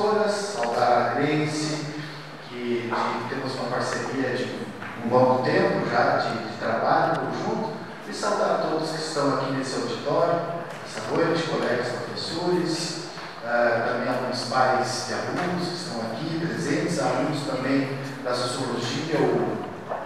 professoras, saudar a Grace, que temos uma parceria de um longo tempo já de trabalho junto, e saudar a todos que estão aqui nesse auditório, essa noite, colegas professores, também alguns pais de alunos que estão aqui presentes, alunos também da Sociologia, o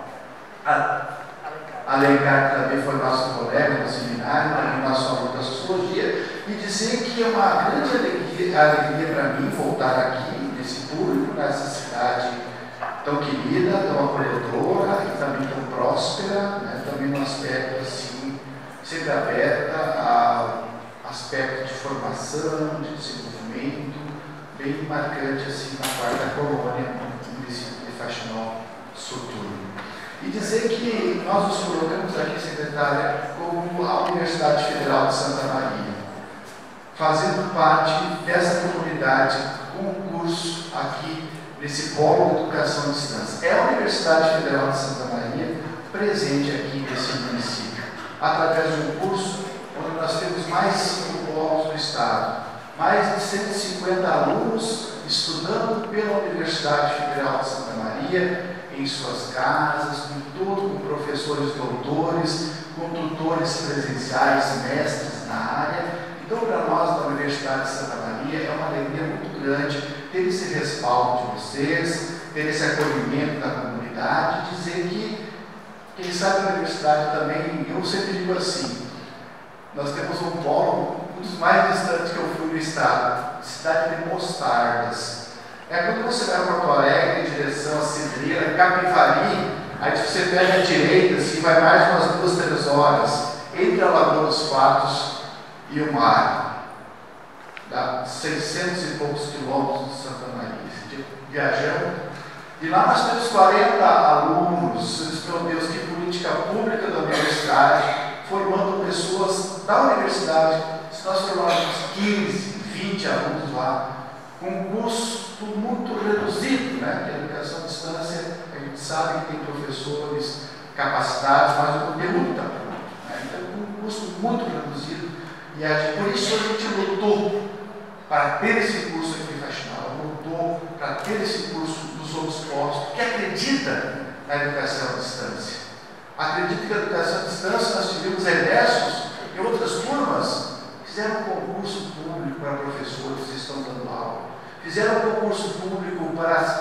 Alencar, que também foi nosso colega no seminário, também nosso aluno da Sociologia, e dizer que é uma grande alegria para mim voltar aqui, nesse público, nessa cidade tão querida, tão acolhedora e também tão próspera, né? Também num aspecto assim, sempre aberta a aspecto de formação, de desenvolvimento, bem marcante assim na quarta colônia do município de Faxinal Soturno. E dizer que nós nos colocamos aqui, secretária, como a Universidade Federal de Santa Maria, fazendo parte dessa comunidade com o curso aqui nesse polo de educação à distância. É a Universidade Federal de Santa Maria presente aqui nesse município, através de um curso onde nós temos mais 5 polos do estado, mais de 150 alunos estudando pela Universidade Federal de Santa Maria, em suas casas, com professores doutores, com tutores presenciais, mestres na área. Então, para nós da Universidade de Santa Maria, é uma alegria muito grande ter esse respaldo de vocês, ter esse acolhimento da comunidade, dizer que, quem sabe na universidade também, eu sempre digo assim, nós temos um polo, um dos mais distantes que eu fui no estado, cidade de Mostardas. É quando você vai a Porto Alegre, em direção a Cidreira, Capivari, aí você pega a direita, assim, vai mais umas 2, 3 horas, entre a Lagoa dos Patos e o mar. Dá 600 e poucos quilômetros de Santa Maria. Viajando. E lá nós temos 40 alunos, meu Deus, que política pública da universidade, formando pessoas da universidade. Se nós formarmos 15, 20 alunos lá, com um custo muito reduzido, né? Que a educação à distância, a gente sabe que tem professores capacitados, mas o conteúdo está pronto, né? Então, com um custo muito reduzido, e por isso a gente lutou para ter esse curso aqui em Faxinal, lutou para ter esse curso dos outros postos, que acredita na educação à distância. Acredita que a educação à distância, nós tivemos egressos em outras turmas, fizeram um concurso público para professores que estão dando aula, fizeram um concurso público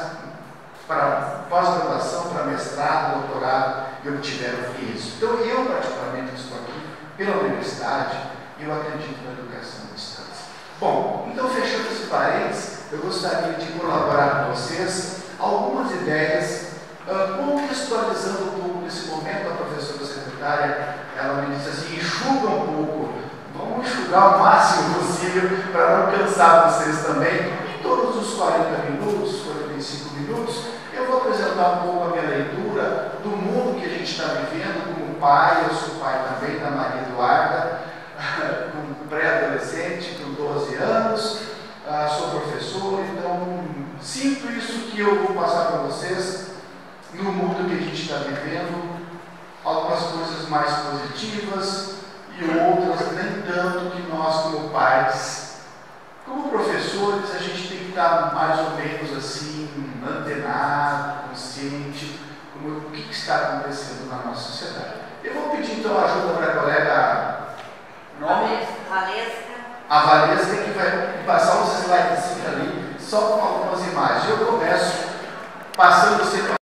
para pós-graduação, para mestrado, doutorado, e obtiveram isso. Então, eu particularmente estou aqui pela universidade, eu acredito na educação à distância. Bom, então, fechando esse parênteses, eu gostaria de colaborar com vocês algumas ideias, contextualizando um pouco nesse momento. A professora secretária, ela me disse assim, enxuga um pouco, vamos enxugar o máximo possível para não cansar vocês também. Em todos os 40 minutos, 45 minutos, eu vou apresentar um pouco a minha leitura do mundo que a gente está vivendo como pai. Eu sou pai também da Maria Eduarda, com pré-adolescente, com 12 anos, sou professor, então sinto isso que eu vou passar para vocês no mundo que a gente está vivendo, algumas coisas mais positivas e outras nem tanto, que nós como pais, como professores, a gente tem que estar mais ou menos assim, antenado, consciente, como o que está acontecendo na nossa sociedade. Eu vou pedir então ajuda para a colega a Valesca, que vai passar uns slides ali, só com algumas imagens. Eu começo passando sempre